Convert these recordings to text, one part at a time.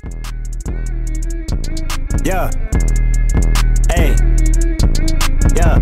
Yeah. Hey. Yeah.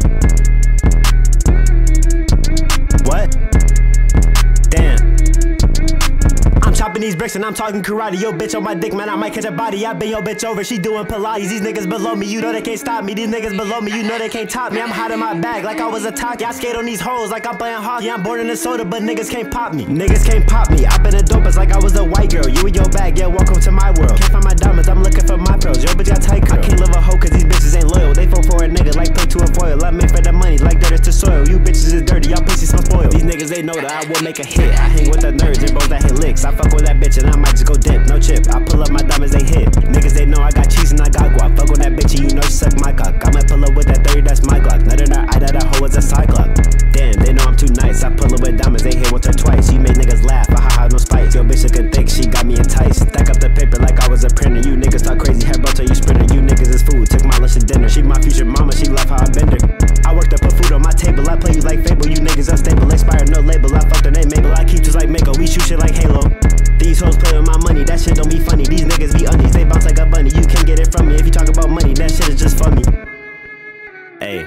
What? Damn. I'm chopping these bricks and I'm talking karate. Yo, bitch on my dick, man, I might catch a body. I been your bitch over, she doing Pilates. These niggas below me, you know they can't stop me. These niggas below me, you know they can't top me. I'm hot in my bag like I was a talkie. I skate on these hoes like I'm playing hockey. I'm born in the soda, but niggas can't pop me. Niggas can't pop me. I been a dopest like I was a white girl. You in your bag, yeah, welcome to my world. Can't find my diamonds, I'm looking for my pearls. Yo, bitch got tight curl. I can't live a hoe cause these bitches ain't loyal. They fall for a nigga like play to a foil. I'm made for the money like dirt is to soil. You bitches is dirty, y'all pussy smell spoiled. These niggas, they know that I will make a hit. I hang with the nerds and bros that hit licks. I fuck with that bitch and I might just go dip, no chip. I pull up my diamonds, they hit. Niggas, they know I got cheese and I got guap. Fuck with that bitch and you know she suck my cock. I might pull up with that 30, that's my Glock. Nut in her eye, that hoe is a cyclops. Damn, they know I'm too nice. I pull up with diamonds, they hit once or twice. She made niggas laugh, ha, no spice. Yo, bitch looking thick, she got me enticed. Stack up the paper like I was a printer. You niggas talk crazy, hair bro till you sprinter. You niggas is food, took my lunch to dinner. She my future mama, she love how I bend her. I work to put food on my table, I play you like Fable. You niggas unstable, expired, no label. I fucked her name Mabel, I keep just like Mako. We shoot shit like Halo. These hoes play with my money, that shit don't be funny. These niggas be undies, they bounce like a bunny. You can't get it from me if you talk about money, that shit is just funny. Hey.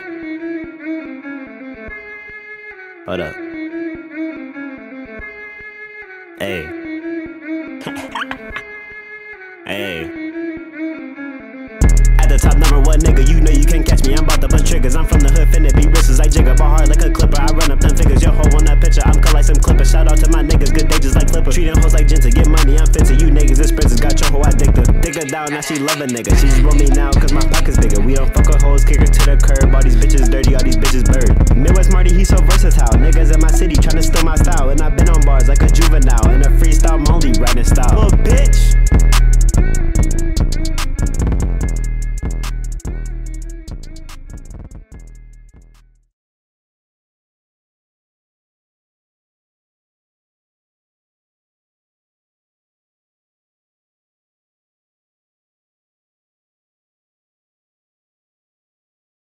Hold up. Hey. Hey. At the top, #1 nigga, you know you can't catch me. I'm about to punch triggers. I'm from the hood, finna be wrists like Jigga. Ball hard like a clipper. I run up them figures. Yo, hoe on that picture. I'm cut like some clippers. Shout out to my niggas, good day just like Flipper. Treat them hoes like Jinta, get money, I'm fit to you niggas. This princess got your hoe addicted. Dick her down, now she love a nigga. She just want me now, cause my pocket's bigger. We don't fuck with hoes, kick her to the curb. All these bitches dirty, all these bitches bird. Midwest Marty, he so versatile. Niggas in my city tryna steal my style. And I been on bars like a juvenile. In a freestyle, I'm only writing style. Little bitch.